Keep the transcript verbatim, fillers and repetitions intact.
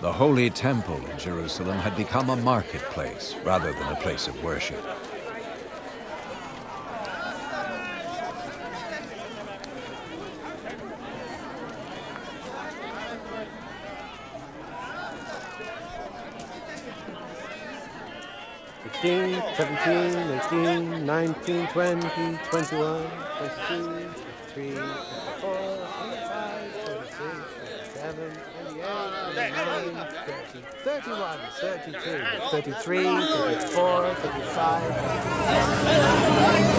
The Holy Temple in Jerusalem had become a marketplace rather than a place of worship. sixteen, seventeen, eighteen, nineteen, twenty, twenty-one, twenty-two, twenty-three, twenty-four, twenty-five, twenty-six, twenty-seven, twenty-eight, twenty-nine, thirty, thirty-one, thirty-two, thirty-three, thirty-four, thirty-five,